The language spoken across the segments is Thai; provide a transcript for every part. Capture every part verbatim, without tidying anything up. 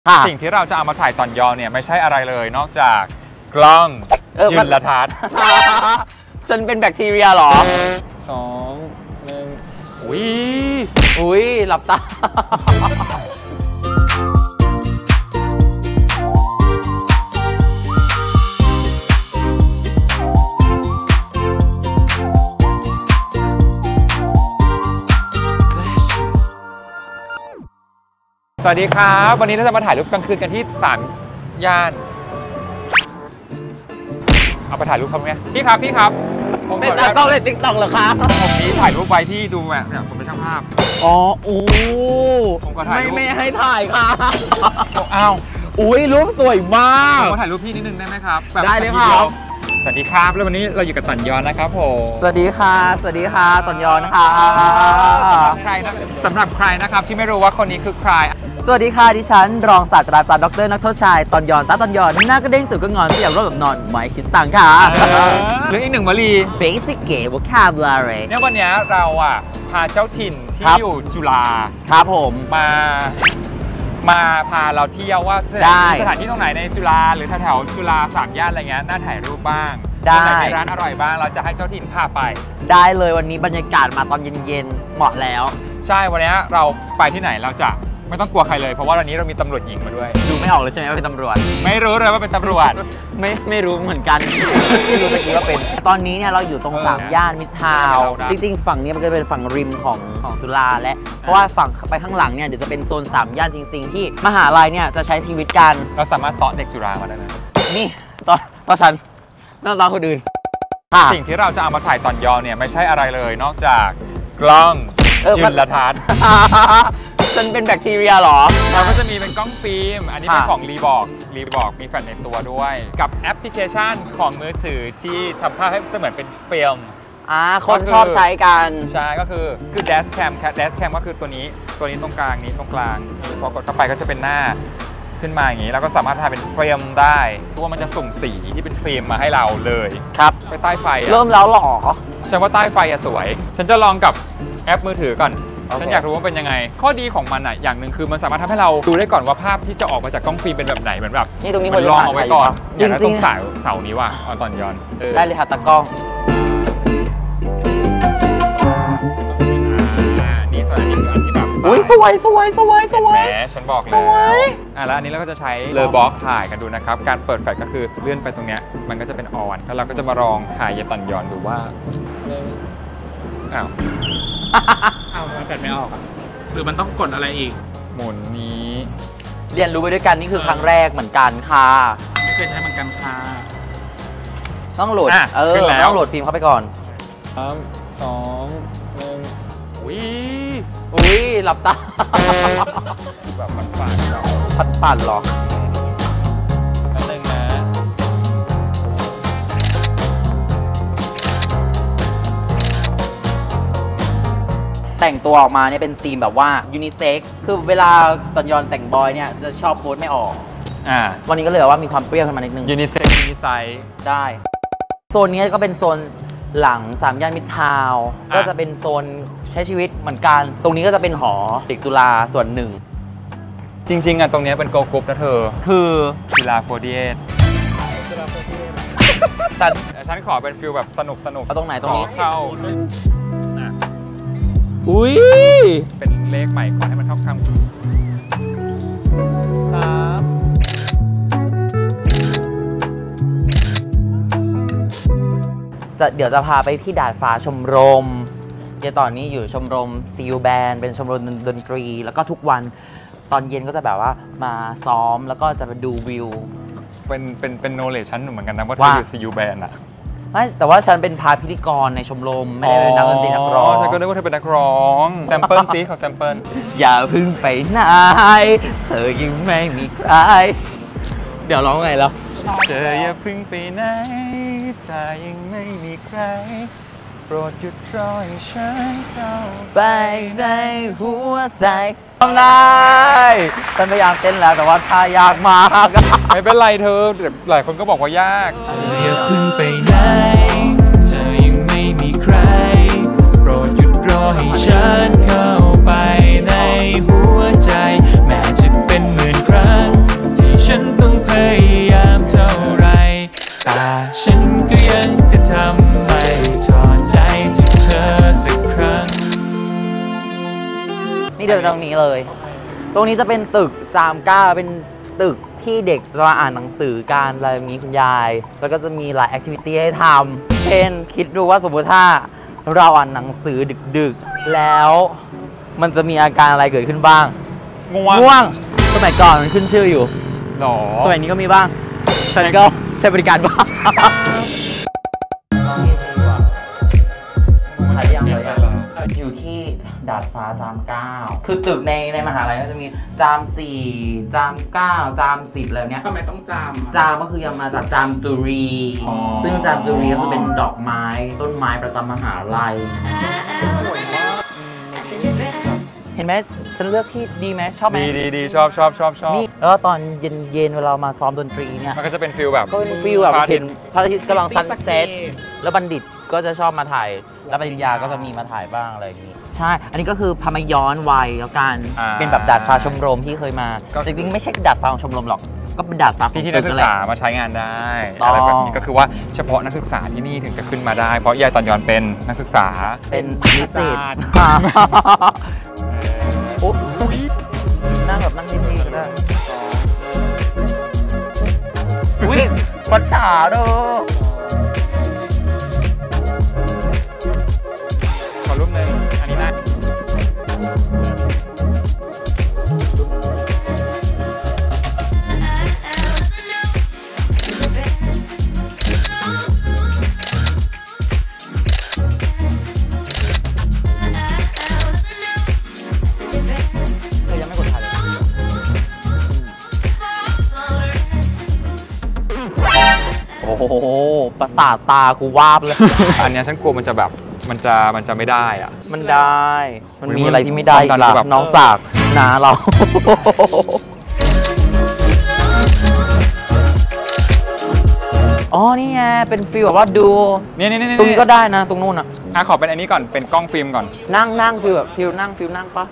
สิ่งที่เราจะเอามาถ่ายตอนย้อนเนี่ยไม่ใช่อะไรเลยนอกจากกล้องจุลทรรศน์ฉันเป็นแบคทีเรียหรอสองหนึ่งอุ้ยอุ้ยหลับตาสวัสดีครับวันนี้เราจะมาถ่ายรูปกลางคืนกันที่สามย่านเอาไปถ่ายรูปครับเนี่ยพี่ครับพี่ครับผมเป็นตากล้องเลยติ๊กต็อกเหรอครับผมนี้ถ่ายรูปไว้ที่ดูแบบเนี่ยผมเป็นช่างภาพอ๋อโอ้ผมก็ถ่ายไม่ไม่ให้ถ่ายค่ะอ้าวอุ้ยรูปสวยมากผมขอถ่ายรูปพี่นิดนึงได้ไหมครับได้เลยครับสวัสดีครับแล้ววันนี้เราอยู่กับตันยอนนะครับผมสวัสดีค่ะสวัสดีค่ะตันยอนค่ะใครนะสำหรับใครนะครับที่ไม่รู้ว่าคนนี้คือใครสวัสดีค่ะดิฉันรองศาสตราจารย์ดรนักโทษชายตอนยอนตาตอนยอนหน้ากระเด้งตื่นก็งอนเสียบรถแบบนอนไม่คิดตังค่ะหรืออีกหนึ่งวลี basic gay vocabulary เนี่ยวันนี้เราอ่ะพาเจ้าถิ่นที่อยู่จุฬาครับผมมามาพาเราเที่ยวว่าสถานที่ตรงไหนในจุฬาหรือแถวๆจุฬาสามย่านอะไรเงี้ยน่าถ่ายรูปบ้างได้มีร้านอร่อยบ้างเราจะให้เจ้าถิ่นพาไปได้เลยวันนี้บรรยากาศมาตอนเย็นๆเหมาะแล้วใช่วันนี้เราไปที่ไหนเราจะไม่ต้องกลัวใครเลยเพราะว่าวันนี้เรามีตำรวจหญิงมาด้วยดูไม่ออกเลยใช่ไหมว่าเป็นตำรวจไม่รู้เลยว่าเป็นตำรวจไม่ไม่รู้เหมือนกันไม่รู้ตะกี้ว่าเป็นตอนนี้เนี่ยเราอยู่ตรงสามย่านมิตรทาวน์จริงๆฝั่งนี้มันจะเป็นฝั่งริมของของจุฬาและเพราะว่าฝั่งไปข้างหลังเนี่ยเดี๋ยวจะเป็นโซนสามย่านจริงๆที่มหาลัยเนี่ยจะใช้ชีวิตกันเราสามารถต่อเด็กจุฬามาได้ไหมนี่ต่อต่อฉันน่าต่อคนอื่นสิ่งที่เราจะเอามาถ่ายตอนย้อนเนี่ยไม่ใช่อะไรเลยนอกจากกล้องจุลทรรศน์ฉันเป็นแบคทีเรียหรอเราก็จะมีเป็นกล้องฟิล์มอันนี้เป็นของรีบอกรีบอกมีแฟลชในตัวด้วยกับแอปพลิเคชันของมือถือที่ทำภาพให้เสมือนเป็นฟิล์มอ่าคนชอบใช้กันใช่ก็คือคือ Dash Cam Dash Cam ก็คือตัวนี้ตัวนี้ตรงกลางนี้ตรงกลางพอกดเข้าไปก็จะเป็นหน้าขึ้นมาอย่างนี้แล้วก็สามารถถ่ายเป็นเฟรมได้เพราะว่ามันจะสุ่มสีที่เป็นฟิล์มมาให้เราเลยครับไปใต้ไฟเริ่มแล้วหรอฉันว่าใต้ไฟอะสวยฉันจะลองกับแอปมือถือก่อนฉันอยากรู้ว่าเป็นยังไงข้อดีของมันอ่ะอย่างหนึ่งคือมันสามารถทำให้เราดูได้ก่อนว่าภาพที่จะออกมาจากกล้องฟิล์มเป็นแบบไหนเหมือนแบบนี่ตรงนี้มันลองเอาไว้ก่อนอย่างนั้นตรงเสาเสานี้ว่ะเอาตอนย้อนได้เลยค่ะตากล้องนี่ส่วนอันนี้คืออันที่แบบอุ้ยสวยสวยสวยสวยแหมฉันบอกแล้วอ่ะแล้วอันนี้เราก็จะใช้เลอบล็อกถ่ายกันดูนะครับการเปิดแฟลชก็คือเลื่อนไปตรงเนี้ยมันก็จะเป็นออนแล้วเราก็จะมาลองถ่ายยาตอนย้อนดูว่าอ้าวอ้าวมันแฟลชไม่ออกหรือมันต้องกดอะไรอีกหมุนนี้เรียนรู้ไปด้วยกันนี่คือครั้งแรกเหมือนกันค่ะไม่เคยใช้เหมือนกันค่ะต้องโหลดเออต้องโหลดฟิล์มเข้าไปก่อนสามสองหนึ่งอุ้ยอุ้ยหลับตาแบบปัดปัดปัดปัดหรอนั่นเองนะแต่งตัวออกมาเนี่ยเป็นธีมแบบว่ายูนิเซ็กซ์คือเวลาตอนยอนแต่งบอยเนี่ยจะชอบโพสไม่ออกอ่าวันนี้ก็เลยแบบว่ามีความเปรี้ยวขึ้นมานิดนึงยูนิเซ็กซ์ยูนิไซส์ได้โซนนี้ก็เป็นโซนหลังสามย่านมิตรทาวน์ก็จะเป็นโซนใช้ชีวิตเหมือนกันตรงนี้ก็จะเป็นหอเด็กจุฬาส่วนหนึ่งจริงๆอ่ะตรงนี้เป็นโกลกรุ๊ปนะเธอคือจุฬาโฟร์ตี้เอทฉันฉันขอเป็นฟิลแบบสนุกสนุกตรงไหนตรงนี้เข้าอุ้ยเป็นเลขใหม่ก่อนให้มันเข้าคำครับจะเดี๋ยวจะพาไปที่ดาดฟ้าชมรมเดี๋ยวตอนนี้อยู่ชมรมซีลแบนเป็นชมรมดนตรีแล้วก็ทุกวันตอนเย็นก็จะแบบว่ามาซ้อมแล้วก็จะไปดูวิวเป็นเป็นเป็นโนเลจชั้นหนึ่งเหมือนกันนะว่าเธออยู่ซีลแบนอะไม่แต่ว่าฉันเป็นพาร์ทพิธีกรในชมรมไม่ได้เป็นนักดนตรีนักร้องฉันก็นึกว่าเธอเป็นนักร้องแซมเปิลซิเขาแซมเปิลอย่าพึ่งไปไหนเธอยังไม่มีใครเดี๋ยวร้องไงแล้วเธออย่าพึ่งไปไหนเธอยังไม่มีใครโปรดหยุดรอให้ฉันเข้าไปในหัวใจทำได้ฉันพยายามเต้นแล้วแต่ว่าท่ายากมากไม่เป็นไรเธอหลายคนก็บอกว่ายากเธออย่าพึ่งไปไหนเธอยังไม่มีใครโปรดหยุดรอให้ฉันเข้าไปในหัวใจแม้จะเป็นหมื่นครั้งตรงนี้เลย ตรงนี้จะเป็นตึกจามเก้าเป็นตึกที่เด็กจะมาอ่านหนังสือการอะไรอย่างนี้คุณยาย แล้วก็จะมีหลายแอคทิวิตี้ให้ทำเช่นคิดดูว่าสมมติถ้าเราอ่านหนังสือดึกๆแล้วมันจะมีอาการอะไรเกิดขึ้นบ้างง่วงง่วงสมัยก่อนมันขึ้นชื่ออยู่หรอสมัยนี้ก็มีบ้างฉันก็ใช้บริการบ้างอยู่ที่ดาดฟ้าจามเก้าคือตึกในในมหาลัยก็จะมีจามสี่จามเก้าจามสิบอะไรเนี้ยทำไมต้องจามจามก็คือยังมาจากจามจุรี ซึ่งจามจุรีก็คือเป็นดอกไม้ต้นไม้ประจำมหาลัยเห็นไหมฉันเลือกที่ดีไหมชอบไหมดีดีดีชอบชอบชอบชอบนี่แล้วตอนเย็นเย็นเวลามาซ้อมดนตรีเนี่ยมันก็จะเป็นฟิลแบบก็เป็นฟิลแบบพระอาทิเห็ตนย์พระอาทิตย์กำลังซันเซ็ตแล้วบัณฑิตก็จะชอบมาถ่ายแล้วปริญญาก็จะมีมาถ่ายบ้างอะไรอย่างนี้ใช่อันนี้ก็คือพามาย้อนวัยแล้วกันเป็นแบบดาดฟ้าชมรมที่เคยมาจริงๆไม่ใช่ดาดฟ้าของชมรมหรอกก็เป็นดาดฟ้าของที่ที่นักศึกษามาใช้งานได้ต้องอะไรแบบนี้ก็คือว่าเฉพาะนักศึกษาที่นี่ถึงจะขึ้นมาได้ เพราะยายตอนย้อนเป็นนักศึกษาเป็นนิสิตโอ้ยนั่งแบบนั่งนิ่งๆก็ได้อุ้ยปัดฉาเด้อขอรูปหนึ่งอันนี้นะยังไม่กดถ่ายเลยโอ้โหประสาทตากูวาบเลยอันเนี้ยฉันกลัวมันจะแบบมันจะมันจะไม่ได้อ่ะมันได้ มันมีอะไรที่ไม่ได้อีกความดัล่ะนแบบน้องจากนาเรา อ๋อ นี่ไง เป็นฟิลแบบว่าดูเนี่ยเนี่ยเนี่ยตรงนี้ก็ได้นะ ตรงนู้นอ่ะอ่ะขอเป็นอันนี้ก่อนเป็นกล้องฟิล์มก่อนนั่งนั่งฟิลแบบฟิลนั่งฟิลนั่งปะ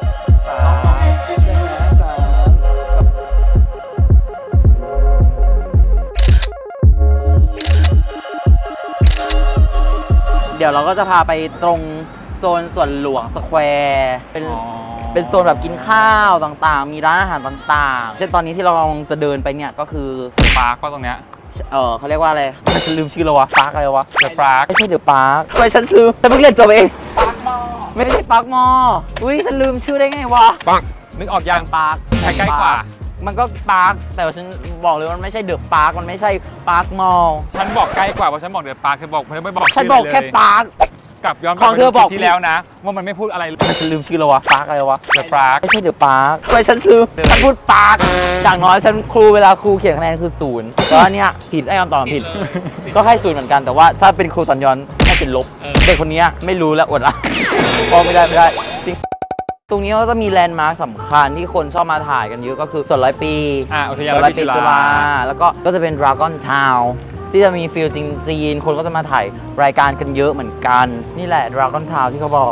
เดี๋ยวเราก็จะพาไปตรงโซนสวนหลวงสแควร์เป็นอ๋อเป็นโซนแบบกินข้าวต่างๆ มีร้านอาหารต่างๆเช่นตอนนี้ที่เรากำลังจะเดินไปเนี่ยก็คือปาร์คก็ตรงเนี้ยเออเขาเรียกว่าอะไรฉันลืมชื่อแล้ววะปาร์คอะไรวะเดอะปาร์คไม่ใช่เดอะปาร์คทำไมฉันลืมฉันเพิ่งเรียนจบเองปาร์คมอไม่ใช่ปาร์คมออุ้ยฉันลืมชื่อได้ไงวะปังนึกออกยังปาร์คใกล้ๆกว่ามันก็ปาร์คแต่ว่าฉันบอกเลยว่ามันไม่ใช่เดอะปาร์คมันไม่ใช่ปาร์คมอฉันบอกใกล้กว่าเพราะฉันบอกเดอะปาร์คเธอบอกเธอไม่บอกฉันชื่บอกเลยแค่ปาร์คกลับย้อนไปของเธอบอกที่แล้วนะว่ามันไม่พูดอะไรเลยฉันลืมชื่อแล้ววะปาร์คอะไรวะเดอะปาร์คไม่ใช่เดอะปาร์คทำไมฉันลืมฉันพูดปาร์คอย่างน้อยฉันครูเวลาครูเขียนคะแนนคือศูนย์เพราะว่าเนี่ยผิดไอ้คำตอบผิด ก็ให้ศูนย์เหมือนกันแต่ว่าถ้าเป็นครูตอนย้อนให้เป็นลบเด็กคนนี้ไม่รู้แล้วอดละพอไม่ได้ไม่ได้จริงตรงนี้ก็จะมีแลนด์มาร์คสำคัญที่คนชอบมาถ่ายกันเยอะก็คือสวนร้อยปีอ่าอุทยานสวนร้ร้ออย ยปีปีจุจุฬาฬาแล้วก็ก็จะเป็น Dragon Town ที่จะมีฟิลจีนๆคนก็จะมาถ่ายรายการกันเยอะเหมือนกันนี่แหละ Dragon Town ที่เขาบอก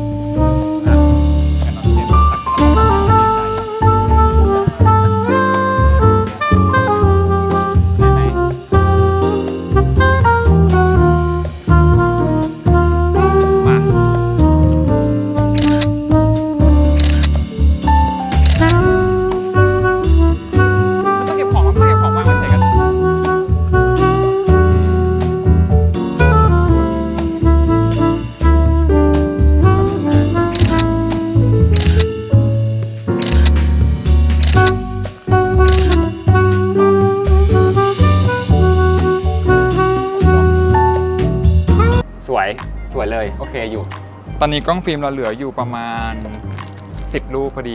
ไม่ต้องเก็บของไม่ต้องเก็บของวางไว้เฉยกันสวยสวยเลยโอเคอยู่ ตอนนี้กล้องฟิล์มเราเหลืออยู่ประมาณสิบรูปพอดี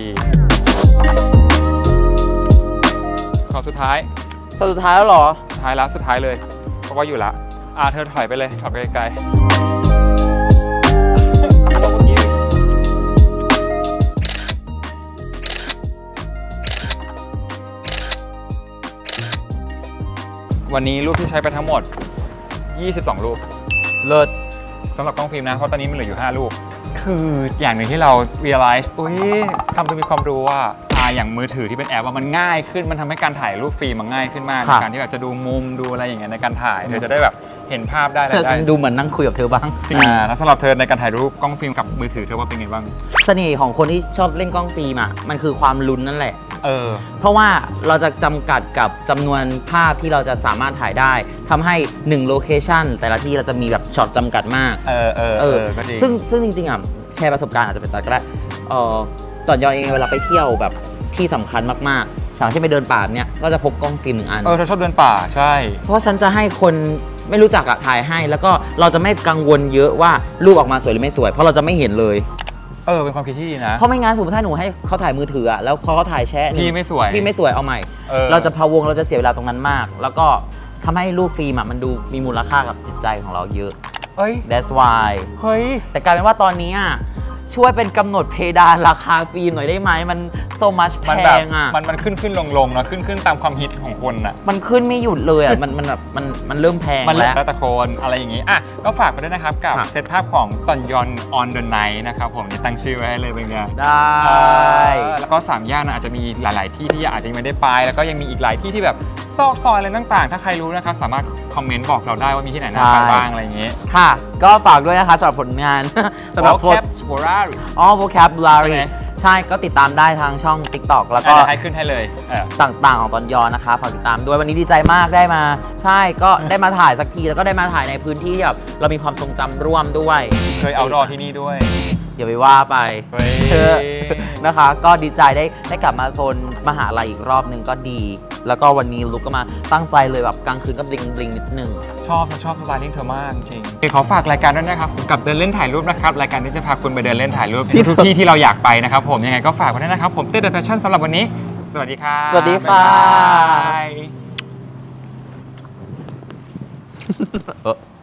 ขอสุดท้ายตอนสุดท้ายแล้วเหรอสุดท้ายแล้วสุดท้ายเลยเพราะว่าอยู่ละอ่าเธอถอยไปเลยถอยไปไกลๆวันนี้รูปที่ใช้ไปทั้งหมดยี่สิบสองรูปเลิศสำหรับกล้องฟิล์มนะเพราะตอนนี้มันเหลืออยู่ห้ารูปคืออย่างหนึ่งที่เรา realize อุ้ยคำตัวมีความรู้ว่าอ่าอย่างมือถือที่เป็นแอปว่ามันง่ายขึ้นมันทำให้การถ่ายรูปฟิล์มมันง่ายขึ้นมากในการที่แบบจะดูมุมดูอะไรอย่างเงี้ยในการถ่ายเธอจะได้แบบเห็นภาพได้เธอได้ดูเหมือนนั่งคุยกับเธอบ้างอ่าแล้วสำหรับเธอในการถ่ายรูปกล้องฟิล์มกับมือถือเธอว่าเป็นไงบ้างเสน่ห์ของคนที่ชอบเล่นกล้องฟิล์มอ่ะมันคือความลุ้นนั่นแหละเออเพราะว่าเราจะจำกัดกับจำนวนภาพที่เราจะสามารถถ่ายได้ทำให้หนึ่งโลเคชันแต่ละที่เราจะมีแบบช็อตจำกัดมากเออเออเออก็ดีซึ่งซึ่งจริงๆอ่ะแชร์ประสบการณ์อาจจะเป็นตัดก็ได้เออตอนย้อนเองเวลาไปเที่ยวแบบที่สำคัญมากๆอย่างที่ไปเดินป่าเนี่ยก็จะพกกล้องฟิล์มหนึ่งอันเออเธอชอบเดินป่าใช่เพราะฉันจะให้คนไม่รู้จักอะถ่ายให้ แล้วก็เราจะไม่กังวลเยอะว่ารูปออกมาสวยหรือไม่สวย เพราะเราจะไม่เห็นเลยเออเป็นความคิดที่ดีนะเพราะไม่งั้นสมมติถ้าหนูให้เขาถ่ายมือถืออะแล้วพอเขาถ่ายแชะพี่ไม่สวยพี่ไม่สวยเอาใหม่เออเราจะพะวงเราจะเสียเวลาตรงนั้นมาก แล้วก็ทำให้รูปฟิล์มอะมันดูมีมูลค่ากับจิตใจของเราเยอะเอ้ย that's why เฮ้ยแต่กลายเป็นว่าตอนนี้อะช่วยเป็นกำหนดเพดานราคาฟิล์มหน่อยได้ไหมมัน so much แพมันแบบงอะมันมันขึ้นขึ้นลงลงนะขึ้นขึ้นตามความฮิตของคนอ่ะมันขึ้นไม่หยุดเลยอะมันมันแบบมันมันเริ่มแพงมันแล้วแล้วแต่คนอะไรอย่างงี้อ่ะก็ฝากไปด้วยนะครับกับครับเซตภาพของตอนยอน on the night นะครับผมนี่ตั้งชื่อไว้ให้เลยเป็นไงได้เออแล้วก็สามย่านอาจจะมีหลาย ๆ ที่ที่อาจจะยังไม่ได้ไปแล้วก็ยังมีอีกหลายที่ที่แบบซอกซอยอะไรต่างๆ ถ้าใครรู้นะครับสามารถคอมเมนต์บอกเราได้ว่ามีที่ไหนน่าไปบ้างอะไรอย่างงี้ค่ะ ก็ฝากด้วยนะคะสำหรับผลงาน สำหรับ Vocab Sporari อ๋อ vocabulary ใช่ไหมใช่ก็ติดตามได้ทางช่อง TikTok แล้วก็ก็ให้ขึ้นให้เลยเออต่างๆของตอนยอนนะคะฝากติดตามด้วยวันนี้ดีใจมากได้มา ใช่ก็ได้มาถ่ายสักที แล้วก็ได้มาถ่ายในพื้นที่ที่แบบเรามีความทรงจำร่วมด้วยเคยเอาดอที่นี่ด้วยอย่าไปว่าไปเฮ้ยเออนะคะ ก็ดีใจได้ได้กลับมาโซนมหาลัยอีกรอบหนึ่งก็ดี แล้วก็วันนี้ลุกก็มาตั้งใจเลยแบบกลางคืนก็บลิงบลิงนิดนึงชอบชอบสไตลิ่งเธอมากจริงๆขอฝากรายการด้วยนะครับกับเดินเล่นถ่ายรูปนะครับรายการที่จะพาคุณไปเดินเล่นถ่ายรูปที่ทุกที่ที่เราอยากไปนะครับผมยังไงก็ฝากไว้ด้วยนะครับผมเต้นเดอะแฟชั่นสำหรับวันนี้สวัสดีครับสวัสดีค่ะบ๊ายบายเออ